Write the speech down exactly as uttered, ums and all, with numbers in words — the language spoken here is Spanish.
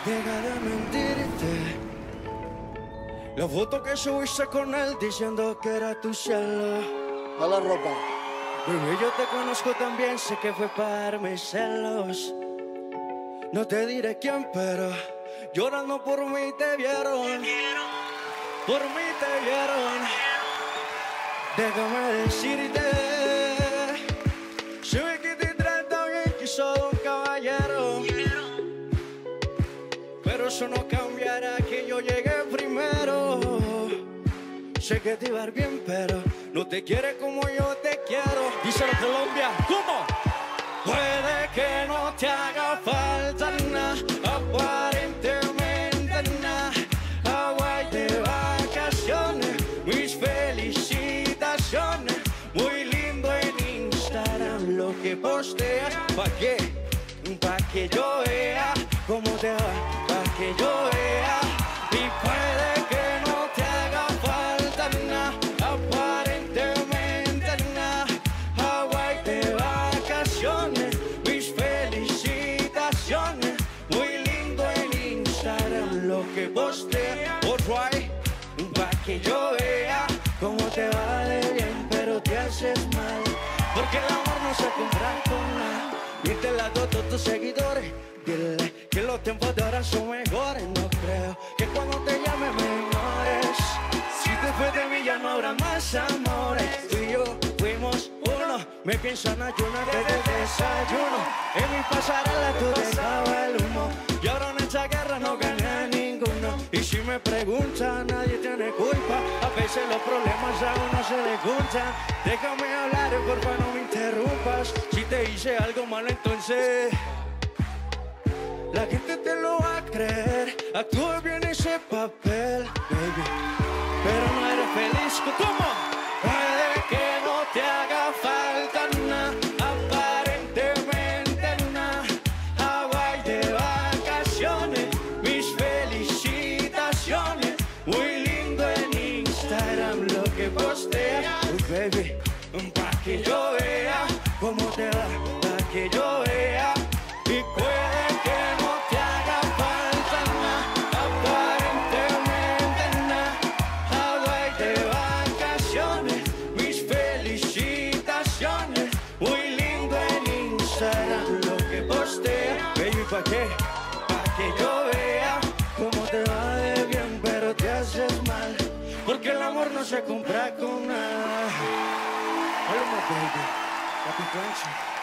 Deja de mentirte. La foto que subiste con él diciendo que era tu cielo. A la ropa. Bebé, yo te conozco también, sé que fue para mis celos. No te diré quién, pero llorando por mí te vieron. Por mí te vieron. Déjame decirte, si ve que te trata bien, que soy un caballero. Pero eso no cambiará que yo llegué primero. Sé que te va a ir bien, pero no te quiere como yo te quiero. Díselo Colombia, ¿cómo? Puede que no te haga falta nada, aparentemente nada. Hawaii de vacaciones, mis felicitaciones. Muy lindo en Instagram lo que posteas. ¿Pa' qué? Pa' que yo vea cómo te va, pa' que yo vea. Y puede que no te haga falta nada, aparentemente nada. Hawaii de vacaciones, mis felicitaciones. Muy lindo en Instagram lo que postea. Alright, pa' que yo vea cómo te va de bien, pero te haces mal. Porque el amor no se compra con nada. Dile a todos tus seguidores, dile que los tiempos de ahora son mejores. No creo que cuando te llame me ignores. Si después de mí ya no habrá más amores. Tú y yo fuimos uno, me pienso en ayunas desde el desayuno. En mi pasarela tú dejabas el humo, y ahora en esta guerra no gané ninguno. Y si me preguntan, nadie tiene culpa. A veces los problemas a uno se le juntan. Déjame hablar, porfa, no me interrumpas. Si te hice algo malo, entonces la gente te lo va a creer. Actúa bien ese papel, baby, pero no eres feliz. ¿Cómo? Puede que no te haga falta nada, aparentemente nada. Hawaii de vacaciones, mis felicitaciones. Muy lindo en Instagram lo que posteas, oh, baby, pa' que yo vea cómo te va, pa' que yo vea. Y puede que no te haga falta nada, aparentemente nada. Hawaii de vacaciones, mis felicitaciones. Muy lindo en Instagram lo que postea. Baby, ¿pa' qué? Pa' que yo vea cómo te va de bien, pero te haces mal. Porque el amor no se compra con nada. Hola, my baby. Happy Friendship.